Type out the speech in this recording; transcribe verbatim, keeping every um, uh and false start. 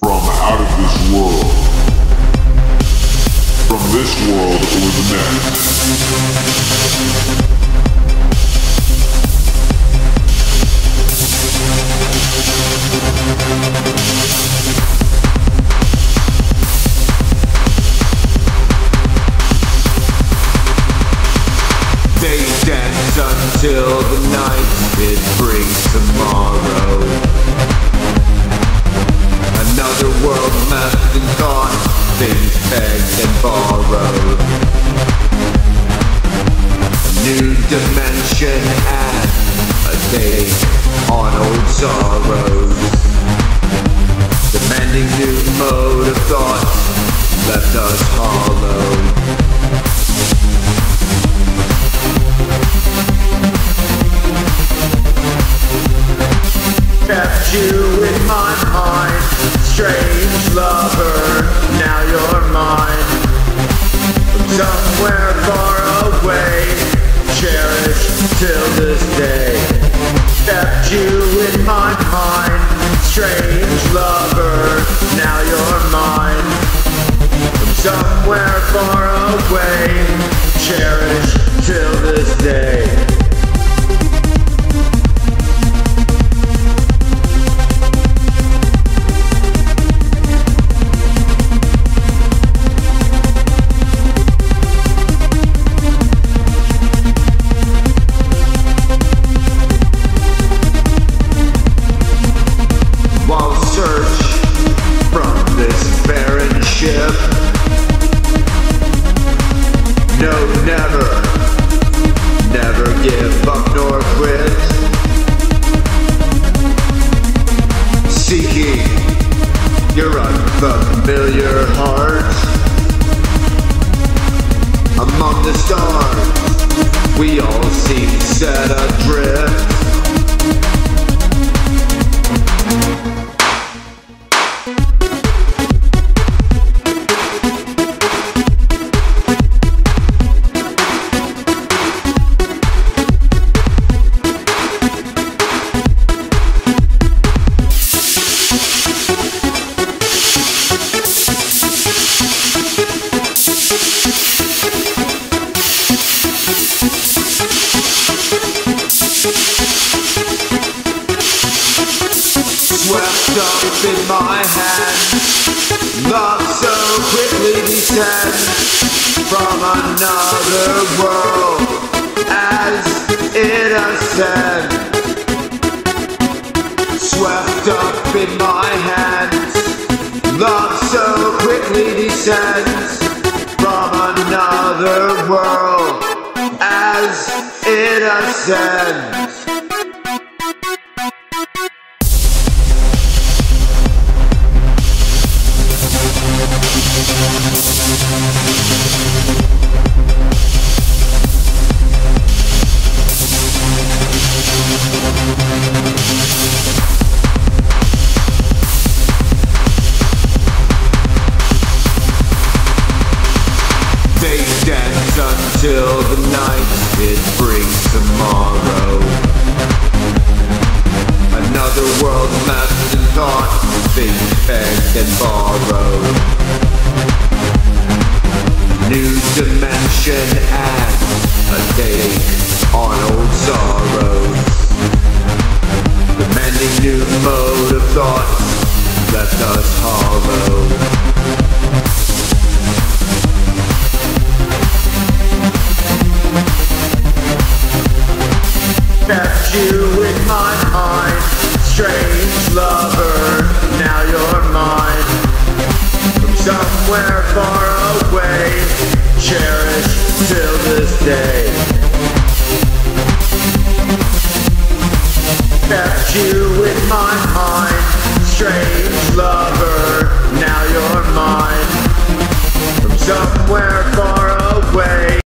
from out of this world, from this world or the next. They dance until the night, it brings tomorrow. Another world left and gone, things begged and borrowed. A new dimension and a day on old sorrows. Demanding new mode of thought left us hollow. Kept you in my mind, strange lover, now you're mine. From somewhere far away, cherished till this day. Kept you in my mind, strange lover, now you're mine. From somewhere far away, cherished till this day. No, never, never give up nor quit. Seeking your unfamiliar heart. Among the stars, we all seem set adrift. Swept up in my hand, love so quickly descends from another world as it ascends. Swept up in my hands, love so quickly descends from another world as it ascends. They dance until the night, it brings tomorrow. Another world left in thought, things begged and borrowed. New dimension and a take on old sorrows. Demanding new mode of thought left us hollow. Kept you in my mind, strange lover, now you're mine. From somewhere far away, cherished till this day. Kept you in my mind, strange lover, now you're mine. From somewhere far away,